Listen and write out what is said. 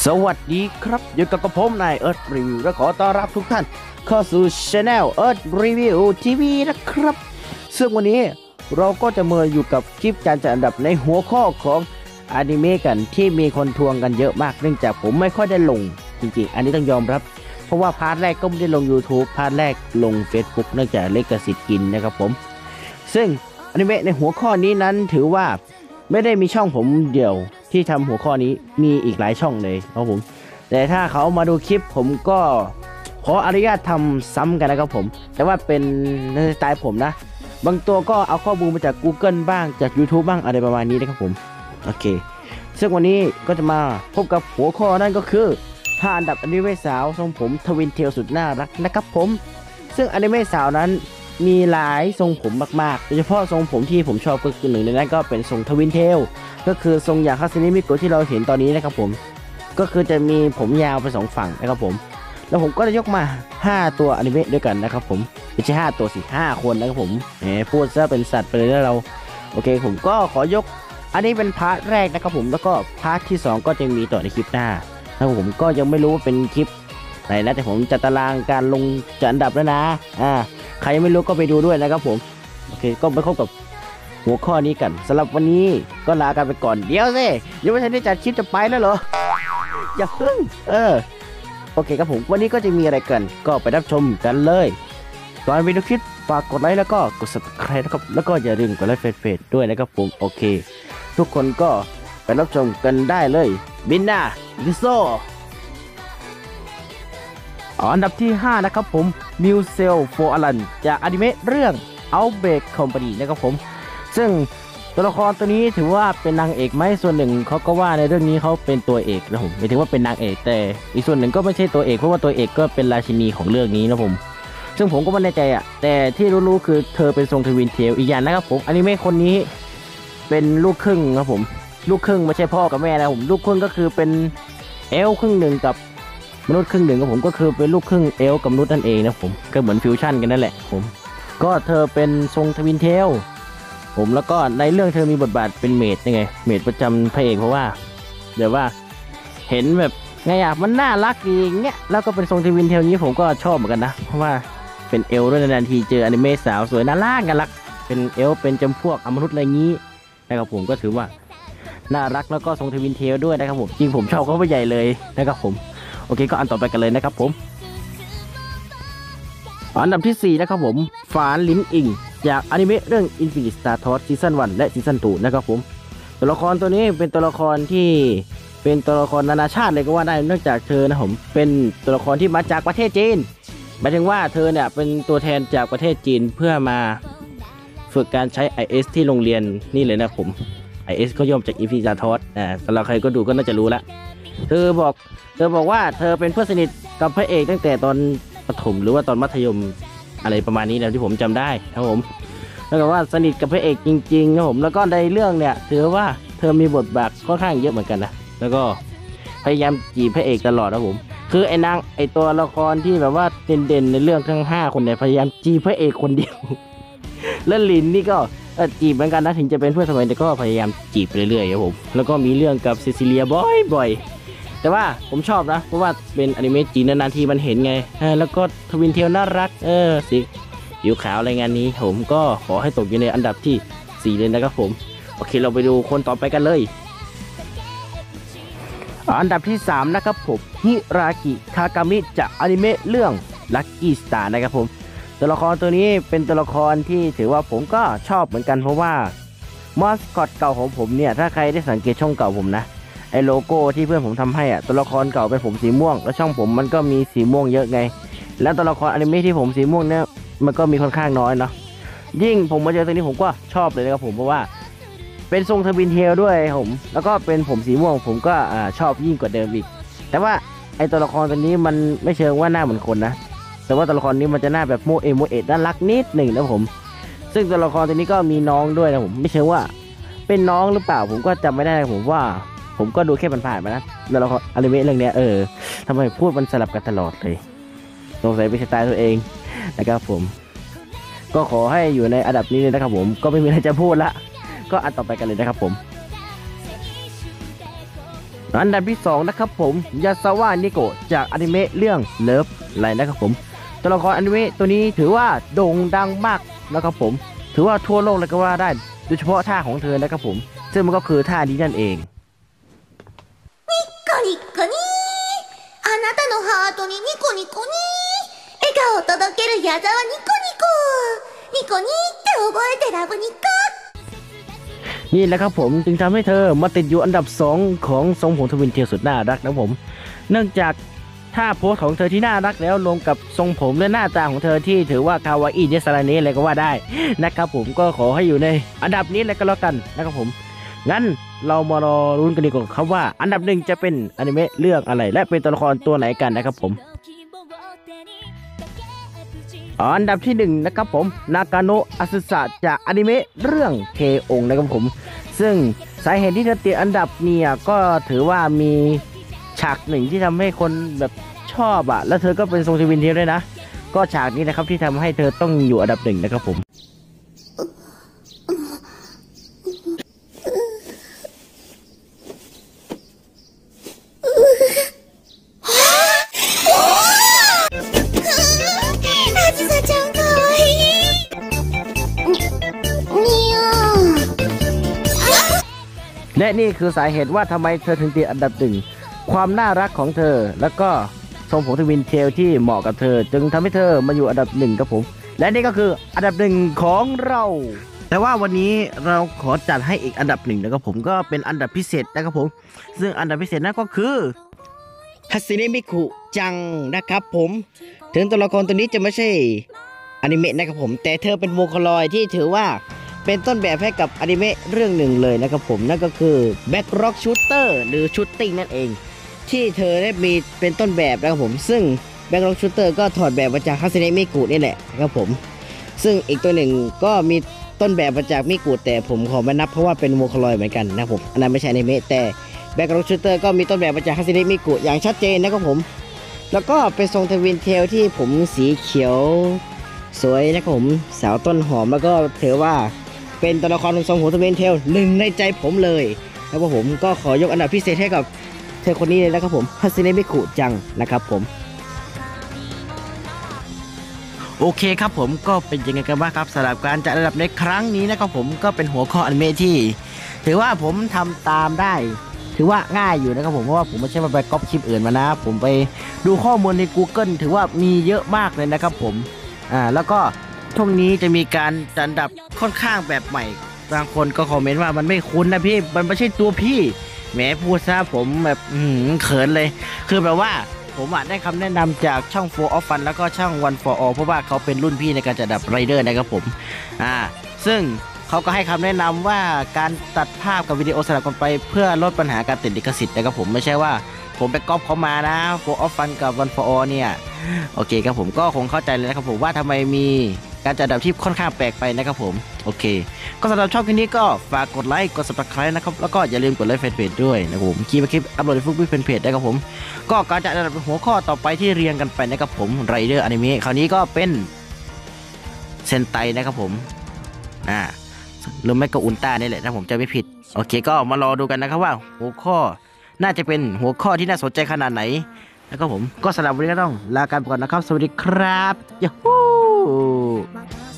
สวัสดีครับอยู่กับผมนายเอิร์ธรีวิวและขอต้อนรับทุกท่านเข้าสู่ช anel เอิร์ธรีวิวทีวีนะครับซึ่งวันนี้เราก็จะมาอยู่กับคลิปการจัดอันดับในหัวข้อของอนิเมะกันที่มีคนทวงกันเยอะมากเนื่องจากผมไม่ค่อยได้ลงจริงๆอันนี้ต้องยอมรับเพราะว่าพาร์ทแรกก็ไม่ได้ลง YouTube พาร์ทแรกลง Facebook เนื่องจากลิขสิทธิ์กินนะครับผมซึ่งอนิเมะในหัวข้อนี้นั้นถือว่าไม่ได้มีช่องผมเดี่ยวที่ทำหัวข้อนี้มีอีกหลายช่องเลยครับผมแต่ถ้าเขามาดูคลิปผมก็ขออนุญาตทำซ้ำกันนะครับผมแต่ว่าเป็นในสไตล์ผมนะบางตัวก็เอาข้อมูลมาจาก Google บ้างจาก YouTube บ้างอะไรประมาณนี้นะครับผมโอเคซึ่งวันนี้ก็จะมาพบกับหัวข้อนั่นก็คือ5อันดับอนิเมะสาวทรงผมทวินเทลสุดน่ารักนะครับผมซึ่งอนิเมะสาวนั้นมีหลายทรงผมมากๆโดยเฉพาะทรงผมที่ผมชอบก็คือหนึ่งในนั้นก็เป็นทรงทวินเทลก็คือทรงอย่างคาสึมิมิโกะที่เราเห็นตอนนี้นะครับผมก็คือจะมีผมยาวไป2ฝั่งนะครับผมแล้วผมก็จะยกมา5ตัวอนิเมะด้วยกันนะครับผมไม่ใช่5ตัวสิ5คนนะครับผมพูดซะเป็นสัตว์ไปเลยนะเราโอเคผมก็ขอยกอันนี้เป็นพาร์ทแรกนะครับผมแล้วก็พาร์ทที่2ก็จะมีต่อในคลิปหน้าแล้วผมก็ยังไม่รู้ว่าเป็นคลิปไหนนะแต่ผมจัดตารางการลงจัดอันดับแล้วนะใครไม่รู้ก็ไปดูด้วยนะครับผมโอเคก็ไปพบกับหัวข้อนี้กันสำหรับวันนี้ก็ลากันไปก่อนเดี๋ยวสิยังไม่ทันได้จัดคลิปจะไปแล้วเหรออย่าเพิ่งโอเคครับผมวันนี้ก็จะมีอะไรกันก็ไปรับชมกันเลยก่อนไปดูคลิปฝากกดไลค์แล้วก็กด subscribe นะครับแล้วก็อย่าลืมกดไลค์เฟซด้วยนะครับผมโอเคทุกคนก็ไปรับชมกันได้เลยบินนาลิโซอันดับที่5นะครับผมมิวเซลโฟอลันจากอนิเมะเรื่อง Outbreak Company นะครับผมซึ่งตัวละครตัวนี้ถือว่าเป็นนางเอกไหมส่วนหนึ่งเขาก็ว่าในเรื่องนี้เขาเป็นตัวเอกนะผมไม่ถึงว่าเป็นนางเอกแต่อีกส่วนหนึ่งก็ไม่ใช่ตัวเอกเพราะว่าตัวเอกก็เป็นราชินีของเรื่องนี้นะผมซึ่งผมก็ไม่แน่ใจแต่ที่รู้ๆคือเธอเป็นทรงทวินเทลอีกอย่างนะครับผมอนิเมะคนนี้เป็นลูกครึ่งครับผมลูกครึ่งไม่ใช่พ่อกับแม่นะผมลูกครึ่งก็คือเป็นเอลครึ่งหนึ่งกับมนุษย์ครึ่งหนึ่งกับผมก็คือเป็นลูกครึ่งเอลกับมนุษย์นั่นเองนะผมก็เหมือนฟิวชั่นกันนั่นแหละผมก็เธอเป็นทรงทวินเทลผมแล้วก็ในเรื่องเธอมีบทบาทเป็นเมดยังไงเมดประจำพระเอกเพราะว่าเดี๋ยวว่าเห็นแบบไงมันน่ารักดีอย่างเงี้ยแล้วก็เป็นทรงทวินเทลนี้ผมก็ชอบเหมือนกันนะเพราะว่าเป็นเอลด้วยนานๆทีเจออนิเมะสาวสวยน่ารักกันรักเป็นเอลเป็นจำพวกอมนุษย์อะไรงี้นะครับผมก็ถือว่าน่ารักแล้วก็ทรงทวินเทลด้วยนะครับผมจริงผมชอบเขาไปใหญ่เลยนะครับผมโอเคก็อันต่อไปกันเลยนะครับผมอันดับที่4นะครับผมฝานลิ้นอิงจากอนิเมะเรื่อง Infinite Star Toss ซีซั่น 1 และซีซั่น 2 นะครับผมตัวละครตัวนี้เป็นตัวละครที่เป็นตัวละครนานาชาติเลยก็ว่าได้เนื่องจากเธอนะผมเป็นตัวละครที่มาจากประเทศจีนหมายถึงว่าเธอเนี่ยเป็นตัวแทนจากประเทศจีนเพื่อมาฝึกการใช้ IS ที่โรงเรียนนี่เลยนะผม IS ก็ย่อมาจาก Infinite Star Toss สำหรับใครก็ดูก็น่าจะรู้ละเธอบอกว่าเธอเป็นเพื่อนสนิทกับพระเอกตั้งแต่ตอนประถมหรือว่าตอนมัธยมอะไรประมาณนี้นะที่ผมจำได้ครับผมแล้วก็ว่าสนิทกับพระเอกจริงๆครับผมแล้วก็ในเรื่องเนี่ยถือว่าเธอมีบทบาทค่อนข้างเยอะเหมือนกันนะแล้วก็พยายามจีบพระเอกตลอดครับผมคือไอ้ตัวละครที่แบบว่าเด่นๆในเรื่องทั้ง5คนเนี่ยพยายามจีบพระเอกคนเดียว แล้วลินนี่ก็จีบเหมือนกันนะถึงจะเป็นเพื่อนสมัยแต่ก็พยายามจีบไปเรื่อยๆครับผมแล้วก็มีเรื่องกับซิซิเลียบ่อยแต่ว่าผมชอบนะเพราะว่าเป็นอนิเมะจีนนานๆทีมันเห็นไงแล้วก็ทวินเทลน่ารักสิผิวขาวอะไรงานนี้ผมก็ขอให้ตกอยู่ในอันดับที่4เลยนะครับผมโอเคเราไปดูคนต่อไปกันเลยอันดับที่3นะครับผมฮิรากิคากามิจากอนิเมะเรื่อง Lucky Star นะครับผมตัวละครตัวนี้เป็นตัวละครที่ถือว่าผมก็ชอบเหมือนกันเพราะว่ามาสคอตเก่าของผมเนี่ยถ้าใครได้สังเกตช่องเก่าผมนะไอ้โลโก้ที่เพื่อนผมทำให้ตัวละครเก่าเป็นผมสีม่วงแล้วช่องผมมันก็มีสีม่วงเยอะไงแล้วตัวละครอนิเมะที่ผมสีม่วงเนี่ยมันก็มีค่อนข้างน้อยเนาะยิ่งผมมาเจอตัวนี้ผมก็ชอบเลยนะครับผมเพราะว่าเป็นทรงทวินเทลด้วยผมแล้วก็เป็นผมสีม่วงผมก็ชอบยิ่งกว่าเดิมอีกแต่ว่าไอ้ตัวละครตัวนี้มันไม่เชิงว่าหน้าเหมือนคนนะแต่ว่าตัวละครนี้มันจะหน้าแบบโมเอน่ารักนิดหนึ่งนะผมซึ่งตัวละครตัวนี้ก็มีน้องด้วยนะผมไม่เชิงว่าเป็นน้องหรือเปล่าผมก็จำไม่ได้ผมว่าผมก็ดูแค่ผ่านๆมานะแล้วเราอนิเมะเรื่องนี้ทำไมพูดมันสลับกันตลอดเลยสงสัยเป็นสไตล์ตัวเองนะครับผมก็ขอให้อยู่ในอันดับนี้เลยนะครับผมก็ไม่มีอะไรจะพูดละก็อันต่อไปกันเลยนะครับผมอันดับที่2นะครับผมยาซาวะนิโกะจากอนิเมะเรื่องเลิฟไลน์นะครับผมตัวละครอนิเมะตัวนี้ถือว่าโด่งดังมากนะครับผมถือว่าทั่วโลกเลยก็ว่าได้โดยเฉพาะท่าของเธอนะครับผมซึ่งมันก็คือท่านี้นั่นเองニッコニッコニーあなたのハートにニコニコニー笑顔を届ける矢沢ニコニコニコニーって覚えてラブニコนี่แหละครับผมจึงทำให้เธอมาติดอยู่อันดับ2ของทรงผมทวินเทลสุดน่ารักนะผมเนื่องจากท่าโพสของเธอที่น่ารักแล้วรวมกับทรงผมและหน้าตาของเธอที่ถือว่าคาวาอิเนสราเนะอะไรก็ว่าได้นะครับผมก็ขอให้อยู่ในอันดับนี้เลยก็แล้วกันนะครับผมงั้นเรามารอรุ้นกันดีกว่าครับว่าอันดับ1จะเป็นอนิเมะเรื่องอะไรและเป็นตัวละครตัวไหนกันนะครับผมอันดับที่1นะครับผมนากาโนะอาซึสะจากอนิเมะเรื่องเคองนะครับผมซึ่งสาเหตุที่เธอติดอันดับเนี่ยก็ถือว่ามีฉากหนึ่งที่ทำให้คนแบบชอบอ่ะแล้วเธอก็เป็นทรงทวินเทลด้วยนะก็ฉากนี้นะครับที่ทำให้เธอต้องอยู่อันดับ1นะครับผมและนี่คือสาเหตุว่าทำไมเธอถึงติดอันดับ1ความน่ารักของเธอแล้วก็ทรงผมทวินเทลที่เหมาะกับเธอจึงทำให้เธอมาอยู่อันดับ1ครับผมและนี่ก็คืออันดับ1ของเราแต่ว่าวันนี้เราขอจัดให้อีกอันดับ1นะครับผมก็เป็นอันดับพิเศษนะครับผมซึ่งอันดับพิเศษนั่นก็คือฮัสซิเนะมิคุจังนะครับผมถึงตัวละครตัวนี้จะไม่ใช่อนิเมะนะครับผมแต่เธอเป็นโวคาลอยที่ถือว่าเป็นต้นแบบให้กับอนิเมะเรื่องหนึ่งเลยนะครับผมนั่นก็คือ Backrock Shooter หรือ Shooting นั่นเองที่เธอได้มีเป็นต้นแบบนะครับผมซึ่ง Backrock Shooter ก็ถอดแบบมาจากฮัสเนะมิกุนี่แหละนะครับผมซึ่งอีกตัวหนึ่งก็มีต้นแบบมาจากมิกุแต่ผมขอไม่นับเพราะว่าเป็นโวคาลอยเหมือนกันนะครับผมอันนั้นไม่ใช่อนิเมะแต่ Backrock Shooter ก็มีต้นแบบมาจากฮัสเนะมิกุอย่างชัดเจนนะครับผมแล้วก็เป็นทรงทวินเทลที่ผมสีเขียวสวยนะครับผมสาวต้นหอมแล้วก็ถือว่าเป็นตัวละครทรงผมทวินเทลหนึ่งในใจผมเลยแล้วก็ผมก็ขอยกอันดับพิเศษให้กับเธอคนนี้เลยนะครับผมฮัสเนะมิคุจังนะครับผมโอเคครับผมก็เป็นยังไงกันบ้างครับสำหรับการจัดอันดับในครั้งนี้นะครับผมก็เป็นหัวข้ออนิเมะที่ถือว่าผมทำตามได้ถือว่าง่ายอยู่นะครับผมเพราะว่าผมไม่ใช่มาไปก๊อปคลิปอื่นมานะผมไปดูข้อมูลใน Google ถือว่ามีเยอะมากเลยนะครับผมแล้วก็ช่วงนี้จะมีการจัดอันดับค่อนข้างแบบใหม่บางคนก็คอมเมนต์ว่ามันไม่คุ้นนะพี่มันไม่ใช่ตัวพี่แหมพูดซะผมแบบเขินเลยคือแบบว่าผมได้คำแนะนำจากช่อง 4 of Fun แล้วก็ช่อง One for All เพราะว่าเขาเป็นรุ่นพี่ในการจัดอันดับไรเดอร์นะครับผมซึ่งเขาก็ให้คำแนะนำว่าการตัดภาพกับวิดีโอสลับกันไปเพื่อลดปัญหาการติดลิขสิทธิ์นะครับผมไม่ใช่ว่าผมไปก๊อปเขามานะ4 of Fun กับ One for All เนี่ยโอเคครับผมก็คงเข้าใจเลยนะครับผมว่าทำไมมีการจัดอันดับที่ค่อนข้างแปลกไปนะครับผมโอเคก็สำหรับช่องคลิปนี้ก็ฝากกดไลค์กด Subscribe นะครับแล้วก็อย่าลืมกดไลค์แฟนเพจด้วยนะครับผมคลิปอัปโหลดในFacebookแฟนเพจได้ครับผมก็การจัดอันดับหัวข้อต่อไปที่เรียงกันไปนะครับผมไรเดอร์อนิเมะคราวนี้ก็เป็นเซนไตนะครับผมหรือไม่ก็อุลตร้านี่แหละถ้าผมจะไม่ผิดโอเคก็มารอดูกันนะครับว่าหัวข้อน่าจะเป็นหัวข้อที่น่าสนใจขนาดไหนแล้วก็ผมก็สำหรับวันนี้ก็ต้องลากันไปก่อนนะครับสวัสดีครับยูฮู